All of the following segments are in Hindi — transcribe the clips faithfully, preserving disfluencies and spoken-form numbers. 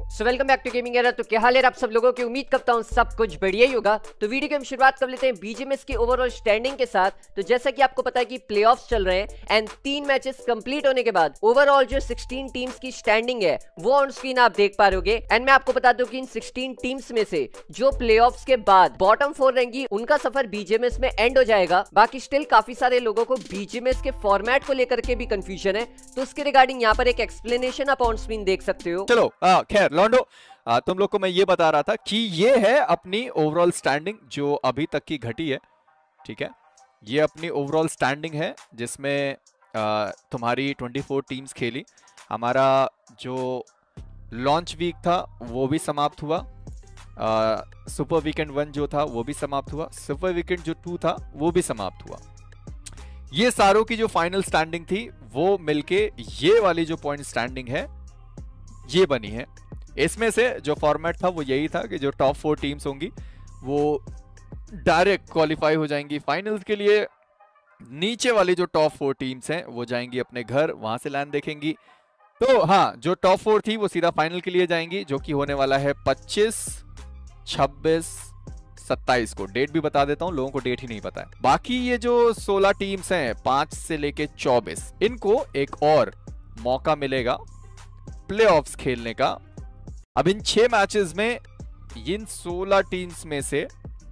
So welcome back to gaming era. तो क्या हाल है आप सब लोगों की, उम्मीद करता हूँ सब कुछ बढ़िया ही होगा। तो वीडियो की हम शुरुआत कर लेते हैं बीजीएमएस की ओवरऑल स्टैंडिंग के साथ। तो जैसा कि आपको पता है कि प्लेऑफ्स चल रहे हैं एंड तीन मैचेस कंप्लीट होने के बाद ओवरऑल जो सोलह टीम्स की स्टैंडिंग है वो ऑन स्क्रीन आप देख पा रहे होगे। एंड मैं आपको बता दूं कि इन सोलह टीम्स में से जो प्लेऑफ्स के बाद बॉटम फोर रहेंगी उनका सफर बीजीएमएस में एंड हो जाएगा। बाकी स्टिल काफी सारे लोगों को बीजीएमएस के फॉर्मेट को लेकर के भी कंफ्यूजन है, तो उसके रिगार्डिंग यहाँ पर एक एक्सप्लेनेशन आप ऑन स्क्रीन देख सकते हो। चलो खैर लॉन्डो, आ, तुम लोग को मैं ये बता रहा था कि ये है अपनी ओवरऑल स्टैंडिंग जो अभी तक की घटी है। ठीक है, ये अपनी ओवरऑल स्टैंडिंग है जिसमें आ, तुम्हारी चौबीस टीम्स खेली। हमारा जो लॉन्च वीक था वो भी समाप्त हुआ, आ, सुपर वीकेंड वन जो था वो भी समाप्त हुआ, सुपर वीकेंड जो टू था वो भी समाप्त हुआ। ये सारों की जो फाइनल स्टैंडिंग थी वो मिलके ये वाली जो पॉइंट स्टैंडिंग है ये बनी है। इसमें से जो फॉर्मेट था वो यही था कि जो टॉप फोर टीम्स होंगी वो डायरेक्ट क्वालिफाई हो जाएंगी फाइनल्स के लिए। नीचे वाली जो टॉप फोर टीम्स हैं वो जाएंगी अपने घर, वहां से लैंड देखेंगी। तो हाँ, जो टॉप फोर थी वो सीधा फाइनल के लिए जाएंगी, जो कि होने वाला है पच्चीस, छब्बीस, सत्ताईस को। डेट भी बता देता हूं, लोगों को डेट ही नहीं पता है। बाकी ये जो सोलह टीम्स हैं पांच से लेके चौबीस, इनको एक और मौका मिलेगा प्लेऑफ्स खेलने का। अब इन छह मैचेस में इन सोलह टीम्स में से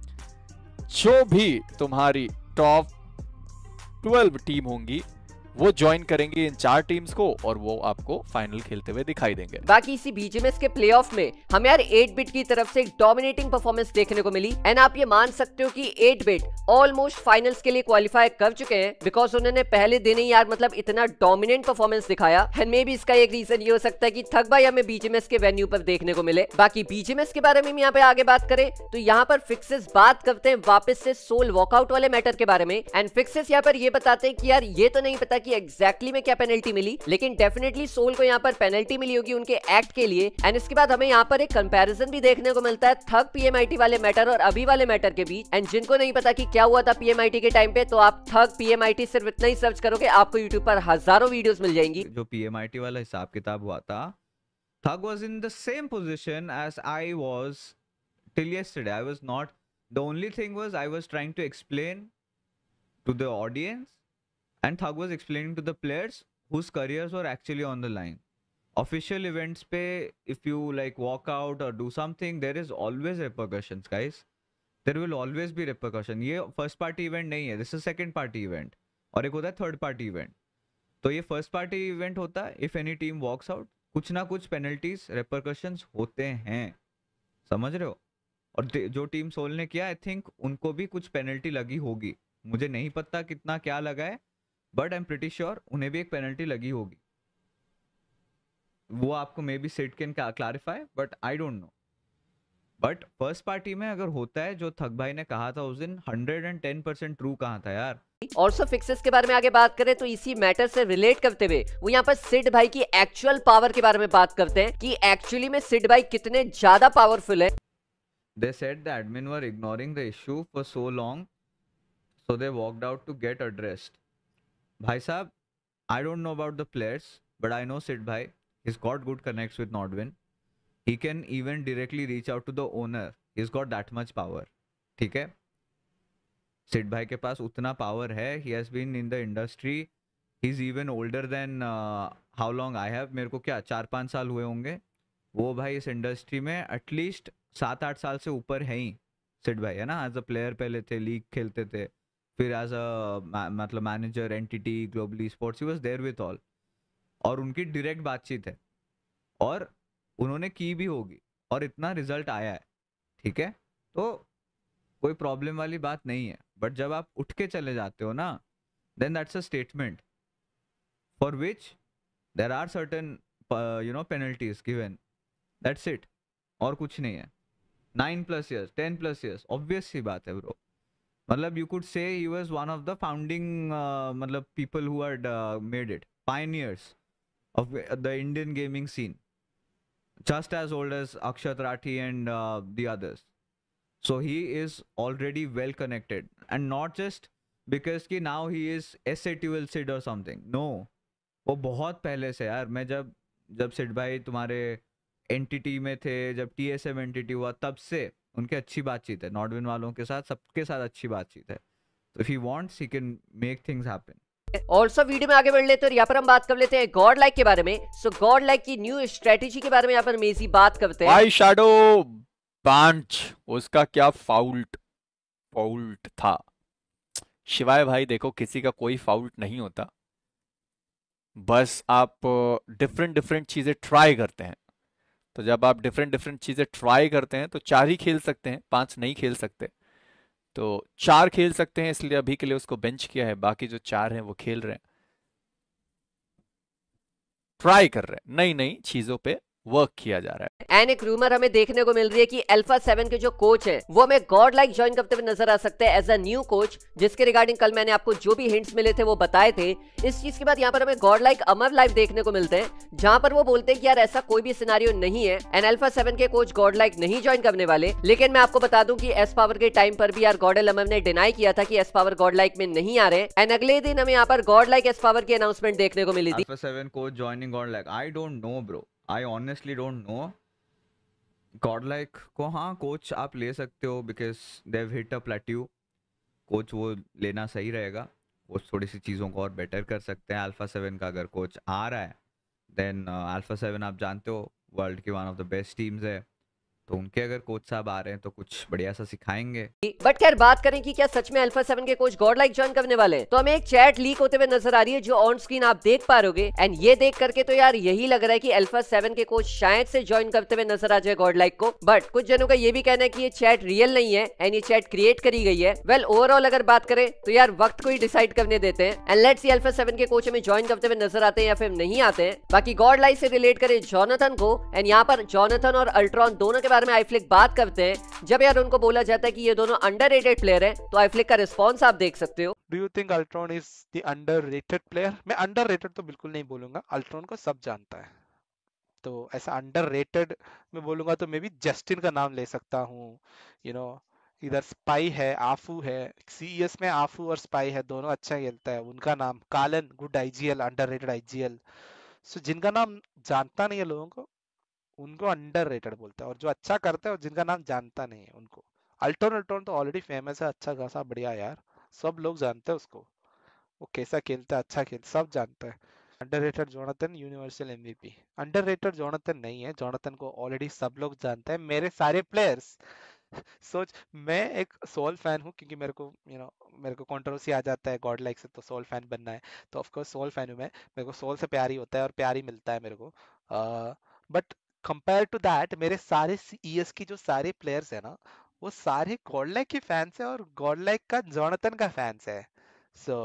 जो भी तुम्हारी टॉप ट्वेल्व टीम होंगी वो ज्वाइन करेंगे इन चार टीम्स को और वो आपको फाइनल खेलते हुए दिखाई देंगे। बाकी इसी बीजीएमएस के प्लेऑफ में हमें यार एट बिट की तरफ से एक डोमिनेटिंग परफॉर्मेंस देखने को मिली। एंड आप ये मान सकते हो कि एट बिट ऑलमोस्ट फाइनल्स के लिए क्वालिफाई कर चुके हैं, बिकॉज उन्होंने पहले दिन ही यार मतलब इतना डोमिनेंट परफॉर्मेंस दिखाया। एंड मे भी इसका एक रीजन ये हो सकता है कि थक भाई हमें बीजीएमएस के वेन्यू पर देखने को मिले। बाकी बीजीएमएस के बारे में यहाँ पे आगे बात करें तो यहाँ पर फिक्सेस बात करते हैं वापस से सोल वॉकआउट वाले मैटर के बारे में। एंड फिक्सेस यहाँ पर ये बताते हैं कि यार ये तो नहीं पता कि एग्जैक्टली में क्या पेनल्टी मिली, लेकिन डेफिनेटली सोल को यहाँ पर पेनल्टी मिली होगी उनके एक्ट के लिए। एंड इसके बाद हमें यहाँ पर एक कंपैरिजन भी देखने को मिलता है थग पीएमआईटी वाले मैटर और अभी वाले मैटर के बीच। एंड जिनको नहीं पता कि क्या हुआ था पीएमआईटी के टाइम पे, तो आप थग पीएमआईटी सिर्फ इतना ही सर्च करोगे, आपको यूट्यूब पर हजारों वीडियोस मिल जाएंगी। जो पीएमआईटी वाला हिसाब किताब हुआ था, Thug was in the same position as I was till yesterday. I was not, the only thing was I was trying to explain to the audience and Thug was explaining to the players whose careers were actually on the line. Official events pe, if you like walk out or do something, there is always repercussions, guys. There will always be repercussion. ये first party event नहीं है, this is second party event. और एक होता है third party event. तो ये first party event होता है, if any team walks out, कुछ ना कुछ penalties, repercussions होते हैं, समझ रहे हो? और जो टीम सोल ने किया, I think उनको भी कुछ penalty लगी होगी। मुझे नहीं पता कितना क्या लगा है, but I am pretty sure उन्हें भी एक पेनल्टी लगी होगी। वो आपको maybe sit can clarify, but I don't know. But first party में अगर होता है जो थक भाई ने कहा था उस दिन, hundred and ten percent true कहा था यार। ऑल्सो फिक्सेस के बारे में आगे बात करें तो इसी मैटर से रिलेट करते हुए वो यहाँ पर सिड भाई की एक्चुअल पावर के बारे में बात करते हैं कि एक्चुअली में सिड भाई कितने ज्यादा पावरफुल है। They said the admin were ignoring the issue for so long, so they walked out to get addressed. भाई साहब, I don't know about the players, but I know Sid bhai, he's got good connects with Nordwin. He can even directly reach out to the owner. He's got that much power. ठीक है, Sid bhai के पास उतना power है. He has been in the industry. He's even older than uh, how long I have. मेरे को क्या चार पाँच साल हुए होंगे. वो भाई इस इंडस्ट्री में एटलीस्ट सात आठ साल से ऊपर है ही सिड भाई, है ना। एज अ प्लेयर पहले थे, लीग खेलते थे, फिर एज अ मतलब manager entity globally sports, he was there with all. और उनकी डायरेक्ट बातचीत है और उन्होंने की भी होगी और इतना रिजल्ट आया है, ठीक है। तो कोई प्रॉब्लम वाली बात नहीं है। बट जब आप उठ के चले जाते हो ना, then that's a statement for which there are certain you know penalties given, that's it, और कुछ नहीं है। Nine plus years, ten plus years, obvious सी बात है ब्रो। मतलब you could say he was one of the founding uh, मतलब people who had uh, made it, pioneers of the Indian gaming scene, just as old as Akshat Rathi and uh, the others. So he is already well connected, and not just because कि now he is S A T L Sid or something. No, वो बहुत पहले से यार। मैं जब जब सिड भाई तुम्हारे एंटिटी में थे, जब टीएसएम एंटिटी हुआ तब से उनके अच्छी बातचीत है, नॉर्डविन वालों के साथ, सबके साथ अच्छी बातचीत है। तो if he wants he can make things happen. Also video में आगे बढ़ लेते हैं और यहाँ पर हम बात कर लेते हैं गॉड लाइक के बारे में। सो गॉड लाइक की न्यू स्ट्रेटेजी के बारे में यहाँ पर मेजी बात करते हैं। भाई शैडो बांच, उसका क्या फाउल्ट फाउल्ट था। शिवाय भाई देखो, किसी का कोई फाउल्ट नहीं होता, बस आप डिफरेंट डिफरेंट चीजें ट्राई करते हैं। तो जब आप डिफरेंट डिफरेंट चीजें ट्राई करते हैं तो चार ही खेल सकते हैं, पांच नहीं खेल सकते। तो चार खेल सकते हैं, इसलिए अभी के लिए उसको बेंच किया है, बाकी जो चार हैं वो खेल रहे हैं, ट्राई कर रहे हैं, नई नई चीजों पे वर्क किया जा रहा है। एंड एक रूमर हमें देखने को मिल रही है कि अल्फा सेवन के जो कोच हैं वो हमें गॉड लाइक ज्वाइन करते हुए नजर आ सकते हैं एज अ न्यू कोच, जिसके रिगार्डिंग कल मैंने आपको जो भी हिंट्स मिले थे वो बताए थे। इस चीज के बाद यहाँ पर हमें गॉड लाइक अमर लाइव देखने को मिलते हैं, जहां पर वो बोलते हैं कि यार ऐसा कोई भी सिनेरियो नहीं है एंड अल्फा सेवन के कोच गॉड लाइक नहीं ज्वाइन करने वाले। लेकिन मैं आपको बता दूं कि एस पावर के टाइम पर भी यार गॉडेल अमर ने डिनाई किया था कि एस पावर गॉड लाइक में नहीं आ रहे, एंड अगले दिन हमें यहाँ पर गॉड लाइक एस पावर की अनाउंसमेंट देखने को मिली थी। Alpha seven coach joining Godlike, I don't know bro, I honestly don't know. Godlike को हाँ कोच आप ले सकते हो because Dev hit a plateau, coach वो लेना सही रहेगा, वो थोड़ी सी चीज़ों को और बेटर कर सकते हैं। अल्फा सेवन का अगर कोच आ रहा है देन अल्फा सेवन आप जानते हो वर्ल्ड की one of the best teams है, तो उनके अगर कोच साहब आ रहे हैं तो कुछ बढ़िया सा सिखाएंगे। बट खैर बात करें कि क्या सच में अल्फा सेवन के कोच गॉड लाइक ज्वाइन करने वाले हैं, तो हमें एक चैट लीक होते हुए नजर आ रही है जो ऑन स्क्रीन आप देख पा रहे एंड ये देख करके तो यार यही लग रहा है कि अल्फा सेवन के कोच शायद से ज्वाइन करते हुए नजर आ जाए गॉड लाइक को। बट कुछ जनों का ये भी कहना है कि ये चैट रियल नहीं है एंड ये चैट क्रिएट करी गई है। वेल ओवरऑल अगर बात करें तो यार वक्त को ही डिसाइड करने देते हैं and let's see alpha seven के कोच हमें ज्वाइन करते हुए नजर आते हैं या फिर नहीं आते हैं। बाकी गॉड लाइक से रिलेट करें जॉनथन को, एंड यहाँ पर जॉनथन और अल्ट्रॉन दोनों के बारे में आईफ्लिक बात करते हैं। जब यार उनको बोला जाता है कि ये दोनों अंडररेटेड प्लेयर हैं, तो आईफ्लिक का रिस्पांस आप देख सकते हो। Do you think Ultron is the underrated player? मैं अंडररेटेड तो बिल्कुल नहीं बोलूंगा, अल्ट्रॉन को सब जानता है, तो ऐसा अंडररेटेड मैं बोलूंगा तो मे बी जस्टिन का नाम ले सकता हूँ। यू नो इधर स्पाई है, आफू है, सीईएस में आफू और स्पाई है, दोनों अच्छा खेलता है, उनका नाम कालन, good IGL, underrated IGL. So जिनका नाम जानता नहीं है लोगों को, उनको अंडररेटेड बोलता है, और जो अच्छा करता है और जिनका नाम जानता नहीं है उनको। अल्ट्रॉन अल्ट्रॉन तो ऑलरेडी फेमस है, अच्छा खासा बढ़िया यार, सब लोग जानते हैं उसको, वो कैसा खेलता है, अच्छा खेलता, सब जानता है। Underrated Jonathan universal MVP, underrated Jonathan नहीं है, जोनाथन को ऑलरेडी सब लोग जानते हैं, मेरे सारे प्लेयर्स। सोच, मैं एक सोल फैन हूँ क्योंकि मेरे को यू नो मेरे को कंट्रोवर्सी आ जाता है गॉड लाइक से, तो सोल फैन बनना है, तो ऑफ कोर्स सोल फैन हूँ मैं, मेरे को सोल से प्यार ही होता है और प्यार ही मिलता है मेरे को। बट कंपेयर टू दैट मेरे सारे सीईएस की जो सारे प्लेयर्स है ना, वो सारे गॉड लाइक के फैंस है और गॉड लाइक का जोनाथन का फैंस है। So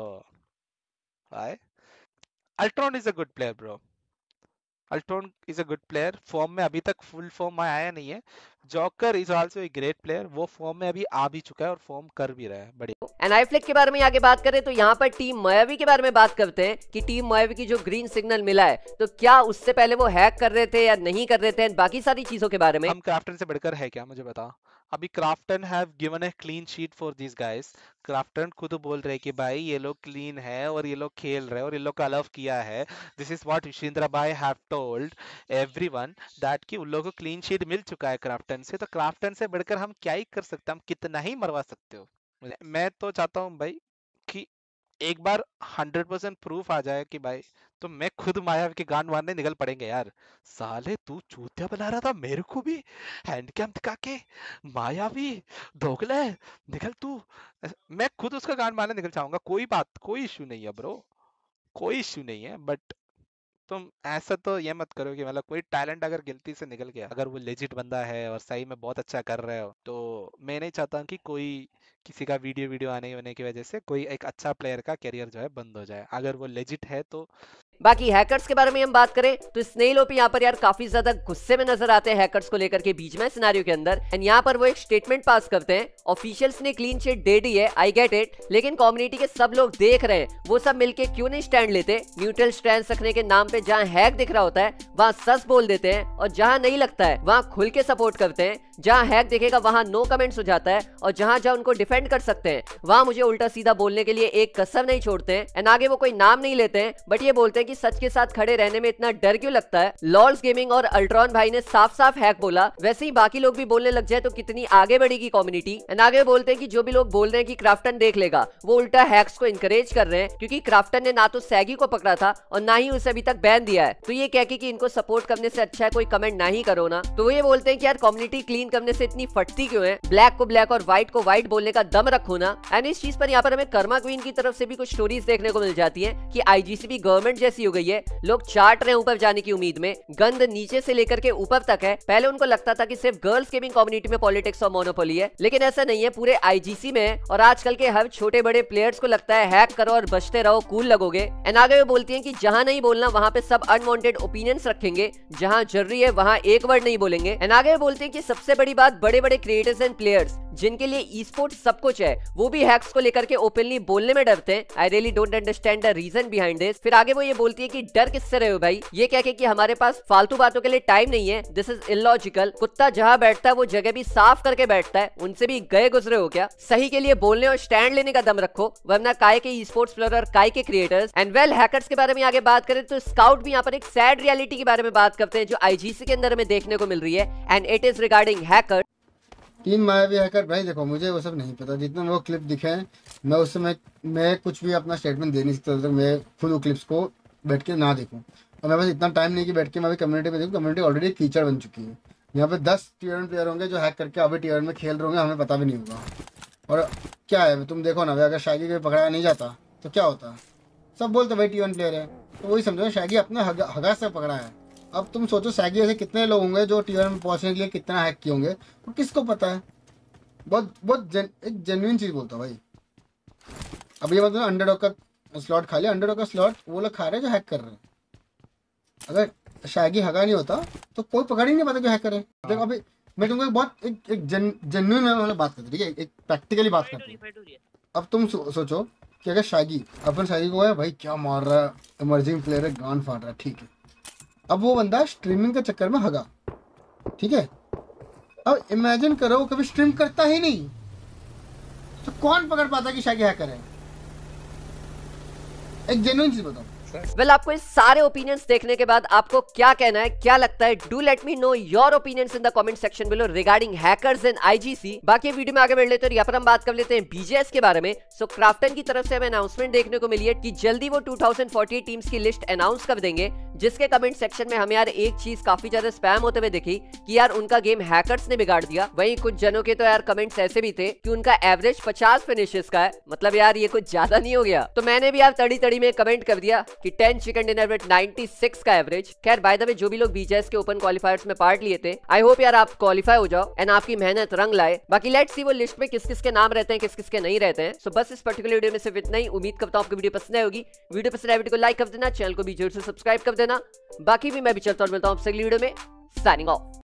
I Ultron is a good player bro, Ultron is a good player, form में अभी तक फुल फॉर्म में आया नहीं है। Joker is also a great player, वो फॉर्म में अभी आ भी चुका है और फॉर्म कर भी रहा है बढ़िया। एंड आईफ्लिक के बारे में आगे बात करें तो यहाँ पर टीम मायावी के बारे में बात करते हैं कि टीम मायावी की जो ग्रीन सिग्नल मिला है, तो क्या उससे पहले वो हैक कर रहे थे या नहीं कर रहे थे, एंड बाकी सारी चीजों के बारे में। हम क्राफ्टन से बढ़कर है क्या, मुझे बता। अभी Krafton have given a clean sheet for this guys, Krafton खुद बोल रहे कि भाई ये लोग क्लीन है और ये लोग खेल रहे हैं और ये लोग का अलाउ किया है। दिस इज व्हाट विशिंद्रा भाई हैव टोल्ड एवरीवन दैट कि उन लोगों को क्लीन शीट मिल चुका है क्राफ्टन से, तो क्राफ्टन से बढ़कर हम क्या ही कर सकते हैं, हम कितना ही मरवा सकते हो। मैं तो चाहता हूँ भाई कि एक बार हंड्रेड परसेंट प्रूफ आ जाए कि भाई, तो मैं खुद मायावी के गान मारने निकल पड़ेंगे यार। साले तू चूतिया बना रहा था मेरे को भी हैंड कैम दिखा के, मायावी दोगले निकल तू, मैं खुद उसका गान मारने निकल जाऊंगा, कोई बात, कोई इश्यू नहीं है ब्रो, कोई इश्यू नहीं है। बट तुम ऐसा तो ये मत करो कि मतलब कोई टैलेंट अगर गलती से निकल गया, अगर वो लेजिट बंदा है और सही में बहुत अच्छा कर रहे हो, तो मैं नहीं चाहता कि कोई किसी का वीडियो वीडियो आने होने की वजह से कोई एक अच्छा प्लेयर का करियर जो है बंद हो जाए, अगर वो लेजिट है तो। बाकी हैकर्स के बारे में हम बात करें तो स्नेल ओपी यहाँ पर यार काफी ज्यादा गुस्से में नजर आते हैं हैकर्स को लेकर के बीच में सिनेरियो के अंदर, एंड यहाँ पर वो एक स्टेटमेंट पास करते हैं, ऑफिशियल्स ने क्लीन शीट दे दी है, आई गेट इट, लेकिन कम्युनिटी के सब लोग देख रहे हैं, वो सब मिलके क्यों नहीं स्टैंड लेते, न्यूट्रल स्टैंड रखने के नाम पे जहाँ हैक दिख रहा होता है वहाँ सच बोल देते हैं, और जहाँ नहीं लगता है वहाँ खुल के सपोर्ट करते हैं। जहाँ हैक देखेगा वहाँ नो कमेंट्स हो जाता है, और जहाँ जहाँ उनको डिफेंड कर सकते हैं वहाँ मुझे उल्टा सीधा बोलने के लिए एक कसर नहीं छोड़ते हैं। एंड आगे वो कोई नाम नहीं लेते हैं, बट ये बोलते हैं कि सच के साथ खड़े रहने में इतना डर क्यों लगता है। लॉल्स गेमिंग और अल्ट्रॉन भाई ने साफ साफ हैक बोला, वैसे ही बाकी लोग भी बोलने लग जाए तो कितनी आगे बढ़ेगी कम्युनिटी। एंड आगे बोलते हैं कि जो भी लोग बोल रहे हैं कि क्राफ्टन देख लेगा, वो उल्टा हैक्स को इंकरेज कर रहे हैं, क्योंकि क्राफ्टन ने ना तो सैगी को पकड़ा था और ना ही उसे अभी तक बैन दिया है। तो ये कह के कि इनको सपोर्ट करने से अच्छा है कोई कमेंट ना ही करो ना। तो वो ये बोलते हैं कि यार कम्युनिटी क्लीन करने से इतनी फटती क्यों है, ब्लैक को ब्लैक और व्हाइट को व्हाइट बोलने का दम रखो ना। एंड इस चीज पर यहाँ पर हमें कर्मा क्वीन की तरफ से भी कुछ स्टोरीज देखने को मिल जाती है कि आईजीसी भी गवर्नमेंट जैसी हो गई है, लोग चाट रहे हैं ऊपर जाने की उम्मीद में, गंद नीचे से लेकर के ऊपर तक है। पहले उनको लगता था कि सिर्फ गर्ल्स गेमिंग कम्युनिटी में पॉलिटिक्स और मोनोपोली है, लेकिन ऐसा नहीं है, पूरे आईजीसी में है। और आजकल के हर छोटे बड़े प्लेयर्स को लगता है हैक करो और बचते रहो, कूल लगोगे। एंड आगे वो बोलती है कि जहां नहीं बोलना वहां पे सब अनवांटेड ओपिनियंस रखेंगे, जहां जरूरी है वहां एक वर्ड नहीं बोलेंगे। एंड आगे वो बोलते हैं कि सबसे बड़ी बात, बड़े बड़े क्रिएटर्स एंड प्लेयर्स जिनके लिए ई स्पोर्ट्स सब कुछ है, वो भी हैक्स को लेकर के ओपनली बोलने में डरते हैं। I really don't understand the reason behind this. फिर आगे वो ये बोलती है कि डर किससे रहे हो भाई, ये कह के कि हमारे पास फालतू बातों के लिए टाइम नहीं है, दिस इज इलॉजिकल। कुत्ता जहां बैठता है वो जगह भी साफ करके बैठता है, उनसे भी गए गुजरे हो क्या? सही के लिए बोलने और स्टैंड लेने का दम रखो, वरना काय के ई स्पोर्ट्स प्लेयर और काय के क्रिएटर्स। एंड वेल हैकर्स के बारे में आगे बात करें तो स्काउट भी यहाँ पर एक सैड रियलिटी के बारे में बात करते हैं जो आईजीसी के अंदर हमें देखने को मिल रही है, and it is regarding hacker. तीन मायावी हैकर भाई, देखो मुझे वो सब नहीं पता, जितने वो क्लिप दिखे हैं मैं उस समय मैं कुछ भी अपना स्टेटमेंट दे नहीं सकता तक मैं खुद वो क्लिप्स को बैठ के ना देखूं। और मेरे पास इतना टाइम नहीं कि बैठ के मैं अभी कम्युनिटी में देखूं, कम्युनिटी ऑलरेडी कीचड़ बन चुकी है। यहाँ पे दस टी वन प्लेयर होंगे जो हैक करके अभी टी वन में खेल रहे होंगे, हमें पता भी नहीं होगा। और क्या है तुम देखो ना, अगर शागी को पकड़ाया नहीं जाता तो क्या होता, सब बोलते भाई टी वन प्लेयर है, तो वही समझो शागी अपने हगा, हगा से पकड़ा है। अब तुम सोचो सैगी ऐसे कितने लोग होंगे जो टी वन में पहुंचने के लिए कितना हैक किए होंगे, तो किसको पता है। बहुत बहुत जन, एक जेन्युइन चीज बोलता हूँ भाई। अब ये मतलब अंडरडॉग का स्लॉट खा लिया, अंडरडॉग का स्लॉट वो लोग खा रहे हैं जो हैक कर रहे हैं। अगर शैगी हगा नहीं होता तो कोई पकड़ ही नहीं पाता जो हैक करे। देखो अभी मैं तुमको बहुत एक एक जेन्युइन वाला बात करती, ठीक है, एक प्रैक्टिकली बात करती हूँ। अब तुम सो, सोचो कि अगर शैगी अपन शैगी को है भाई क्या मार रहा है, इमर्जिंग प्लेयर है, गान फाड़ रहा है, ठीक है। अब वो बंदा स्ट्रीमिंग के चक्कर में हगा, ठीक है। अब इमेजिन करो वो कभी स्ट्रीम करता ही नहीं, तो कौन पकड़ पाता कि शैगी हैकर है? एक जेन्युइन चीज बताओ। वेल well, आपको इस सारे ओपिनियंस देखने के बाद आपको क्या कहना है, क्या लगता है? Do let me know your opinions in the comment section below regarding hackers in IGC. बाकी वीडियो में आगे बढ़ लेते हैं, यहाँ पर हम बात कर लेते हैं बीजेएस के बारे में। सो so, क्राफ्टन की तरफ से हमें अनाउंसमेंट देखने को मिली है कि जल्दी वो two thousand forty eight teams की लिस्ट अनाउंस कर देंगे, जिसके कमेंट सेक्शन में हमें यार एक चीज काफी ज्यादा स्पैम होते हुए दिखी कि यार उनका गेम हैकर्स ने बिगाड़ दिया। वहीं कुछ जनों के तो यार कमेंट्स ऐसे भी थे कि उनका एवरेज पचास फिनिशेस का है, मतलब यार ये कुछ ज्यादा नहीं हो गया? तो मैंने भी यार तड़ी तड़ी में कमेंट कर दिया कि ten chicken dinner with ninety six का एवरेज। खैर बाय द वे जो भी लोग बीजेएस के ओपन क्वालिफायर्स में पार्ट लिए थे, आई होप यार आप क्वालिफाई हो जाओ एंड आपकी मेहनत रंग लाए। बाकी लेट्स सी वो लिस्ट में किस किस के नाम रहते हैं, किस किस के नहीं रहते हैं। सो बस इस पर्टिकुलर वीडियो में सिर्फ इतना ही। उम्मीद करता हूं आपको वीडियो पसंद आई होगी। वीडियो पसंद आए वीडियो को लाइक कर देना, चैनल को भी जरूर से सब्सक्राइब कर देना। बाकी भी मैं भी चलता और मिलता हूं आपसे अगली वीडियो में। Signing of.